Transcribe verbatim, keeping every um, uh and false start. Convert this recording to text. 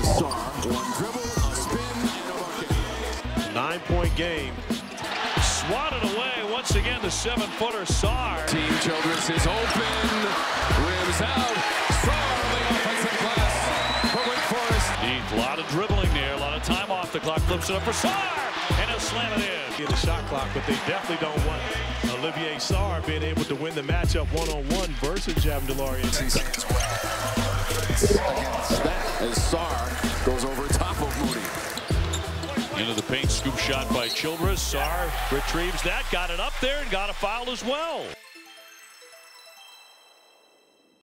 Sarr, one dribble, a spin, and a bucket. Nine-point game. Swatted away once again, the seven-footer Sarr. Team Childress is open, rims out. Sarr on the offensive glass for Wake Forest. Needs a lot of dribbling there, a lot of time off the clock. Flips it up for Sarr, and he'll slam it in. In the shot clock, but they definitely don't want Olivier Sarr being able to win the matchup one-on-one versus Javin DeLaurier. Against that, as Sarr goes over top of Moody. Into the paint, scoop shot by Childress. Sarr retrieves that, got it up there, and got a foul as well.